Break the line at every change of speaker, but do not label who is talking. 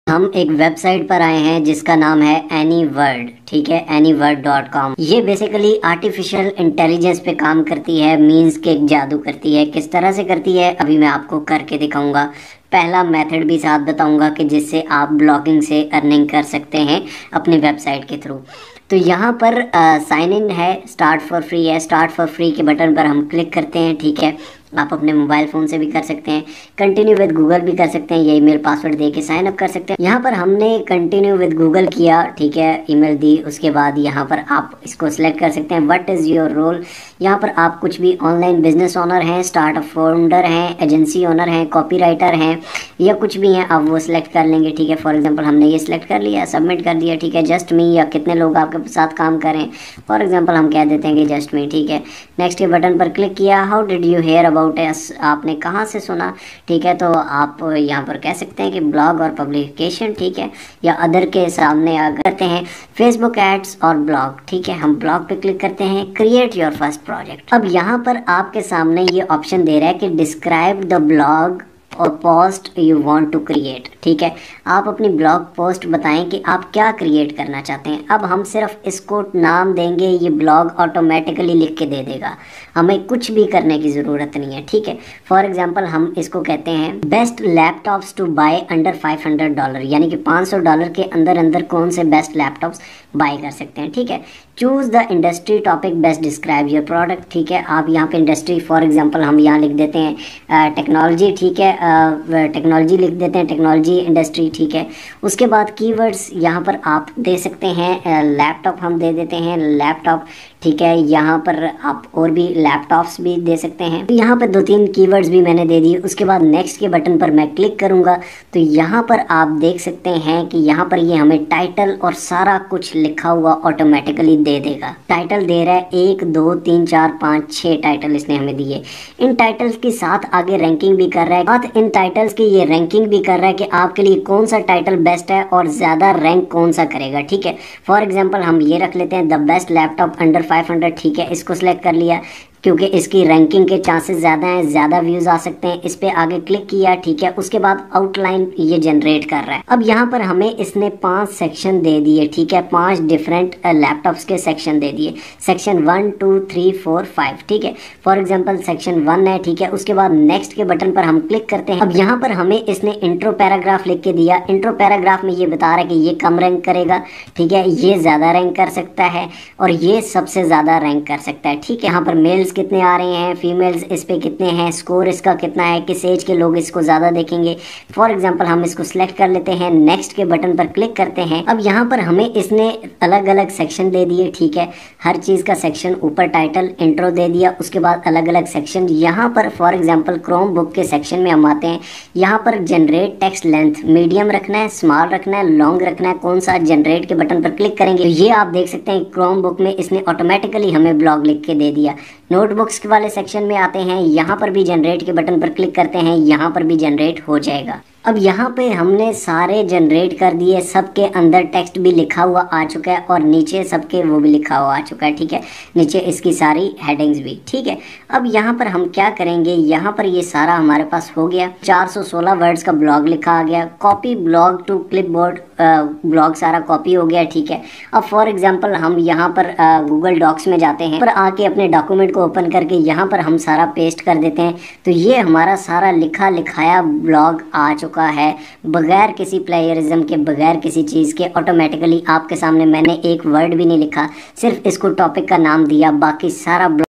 हम एक वेबसाइट पर आए हैं जिसका नाम है एनीवर्ड। ठीक है, anyword.com। ये बेसिकली आर्टिफिशियल इंटेलिजेंस पे काम करती है, मींस के जादू करती है। किस तरह से करती है अभी मैं आपको करके दिखाऊंगा। पहला मेथड भी साथ बताऊंगा कि जिससे आप ब्लॉगिंग से अर्निंग कर सकते हैं अपनी वेबसाइट के थ्रू। तो यहाँ पर साइन इन है, स्टार्ट फॉर फ्री है। स्टार्ट फॉर फ्री के बटन पर हम क्लिक करते हैं। ठीक है, आप अपने मोबाइल फ़ोन से भी कर सकते हैं, कंटिन्यू विद गूगल भी कर सकते हैं, ये ईमेल पासवर्ड दे के साइन अप कर सकते हैं। यहाँ पर हमने कंटिन्यू विद गूगल किया, ठीक है, ईमेल दी। उसके बाद यहाँ पर आप इसको सिलेक्ट कर सकते हैं, व्हाट इज़ योर रोल। यहाँ पर आप कुछ भी ऑनलाइन बिजनेस ओनर हैं, स्टार्टअप फाउंडर हैं, एजेंसी ओनर हैं, कॉपीराइटर हैं, या कुछ भी हैं, आप वो सिलेक्ट कर लेंगे। ठीक है, फॉर एग्जाम्पल हमने ये सिलेक्ट कर लिया, सबमिट कर दिया। ठीक है, जस्ट मी, या कितने लोग आपके साथ काम करें, फॉर एग्जाम्पल हम कह देते हैं कि जस्ट मी। ठीक है, नेक्स्ट के बटन पर क्लिक किया। How did you hear about us, आपने कहाँ से सुना। ठीक है, तो आप यहाँ पर कह सकते हैं कि ब्लॉग और पब्लिकेशन, ठीक है, या अदर के सामने आ करते हैं फेसबुक एड्स और ब्लॉग। ठीक है, हम ब्लॉग पे क्लिक करते हैं, क्रिएट योर फर्स्ट प्रोजेक्ट। अब यहाँ पर आपके सामने ये ऑप्शन दे रहा है कि डिस्क्राइब द ब्लॉग और post you want to create. ठीक है, आप अपनी ब्लॉग पोस्ट बताएं कि आप क्या क्रिएट करना चाहते हैं। अब हम सिर्फ इसको नाम देंगे, ये ब्लॉग ऑटोमेटिकली लिख के दे देगा, हमें कुछ भी करने की ज़रूरत नहीं है। ठीक है, फॉर एग्जांपल हम इसको कहते हैं best laptops to buy under $500, यानी कि $500 के अंदर अंदर कौन से बेस्ट लैपटॉप्स बाय कर सकते हैं। ठीक है, choose the industry topic best describe your product. ठीक है, आप यहाँ पे इंडस्ट्री, फॉर एग्जांपल हम यहाँ लिख देते हैं टेक्नोलॉजी। ठीक है, टेक्नोलॉजी लिख देते हैं, टेक्नोलॉजी इंडस्ट्री। ठीक है, उसके बाद कीवर्ड्स यहाँ पर आप दे सकते हैं, लैपटॉप हम दे देते हैं, लैपटॉप। ठीक है, यहाँ पर आप और भी लैपटॉप्स भी दे सकते हैं। तो यहाँ पर 2-3 कीवर्ड्स भी मैंने दे दिए। उसके बाद नेक्स्ट के बटन पर मैं क्लिक करूँगा तो यहाँ पर आप देख सकते हैं कि यहाँ पर ये हमें टाइटल और सारा कुछ लिखा हुआ ऑटोमेटिकली दे देगा। टाइटल दे रहा है 1 2 3 4 5 6 टाइटल इसने हमें दिए। इन टाइटल्स के साथ आगे रैंकिंग भी कर रहा है, साथ इन टाइटल्स की ये रैंकिंग भी कर रहा है कि आपके लिए कौन सा टाइटल बेस्ट है और ज़्यादा रैंक कौन सा करेगा। ठीक है, फॉर एग्जाम्पल हम ये रख लेते हैं द बेस्ट लैपटॉप अंडर 500। ठीक है, इसको सिलेक्ट कर लिया क्योंकि इसकी रैंकिंग के चांसेस ज़्यादा हैं, ज़्यादा व्यूज़ आ सकते हैं। इस पर आगे क्लिक किया। ठीक है, उसके बाद आउटलाइन ये जनरेट कर रहा है। अब यहाँ पर हमें इसने 5 सेक्शन दे दिए। ठीक है, 5 डिफरेंट लैपटॉप्स के सेक्शन दे दिए, सेक्शन 1 2 3 4 5। ठीक है, फॉर एग्जांपल सेक्शन 1 है। ठीक है, उसके बाद नेक्स्ट के बटन पर हम क्लिक करते हैं। अब यहाँ पर हमें इसने इंट्रो पैराग्राफ लिख के दिया। इंट्रो पैराग्राफ में ये बता रहा है कि ये कम रैंक करेगा, ठीक है, ये ज़्यादा रैंक कर सकता है और ये सबसे ज़्यादा रैंक कर सकता है। ठीक है, यहाँ पर मेल्स कितने आ रहे हैं, फीमेल्स इस पे कितने हैं, स्कोर इसका कितना है, किस एज के लोग इसको ज़्यादा देखेंगे। फॉर एग्जांपल हम इसको सिलेक्ट कर लेते हैं, नेक्स्ट के बटन पर क्लिक करते हैं। अब यहाँ पर हमें इसने अलग अलग सेक्शन दे दिए। ठीक है, हर चीज़ का सेक्शन, ऊपर टाइटल, इंट्रो दे दिया, उसके बाद अलग अलग सेक्शन। यहाँ पर फॉर एग्जाम्पल क्रोम बुक के सेक्शन में हम आते हैं। यहाँ पर जनरेट टेक्स्ट लेंथ मीडियम रखना है, स्मॉल रखना है, लॉन्ग रखना है, कौन सा जनरेट के बटन पर क्लिक करेंगे तो ये आप देख सकते हैं क्रोम बुक में इसने ऑटोमेटिकली हमें ब्लॉग लिख के दे दिया। नोटबुक्स वाले सेक्शन में आते हैं, यहाँ पर भी जनरेट के बटन पर क्लिक करते हैं, यहाँ पर भी जनरेट हो जाएगा। अब यहाँ पे हमने सारे जनरेट कर दिए, सबके अंदर टेक्स्ट भी लिखा हुआ आ चुका है और नीचे सबके वो भी लिखा हुआ आ चुका है। ठीक है, नीचे इसकी सारी हेडिंग्स भी। ठीक है, अब यहाँ पर हम क्या करेंगे, यहाँ पर ये सारा हमारे पास हो गया। 416 वर्ड्स का ब्लॉग लिखा आ गया। Copy blog to clipboard, blog सारा कॉपी हो गया। ठीक है, अब फॉर एग्जाम्पल हम यहाँ पर गूगल डॉक्स में जाते हैं, पर आके अपने डॉक्यूमेंट को ओपन करके यहाँ पर हम सारा पेस्ट कर देते हैं तो ये हमारा सारा लिखा लिखाया ब्लॉग आ चुका है, बगैर किसी प्लेयरिज्म के, बगैर किसी चीज़ के। ऑटोमेटिकली आपके सामने मैंने एक वर्ड भी नहीं लिखा, सिर्फ इसको टॉपिक का नाम दिया, बाकी सारा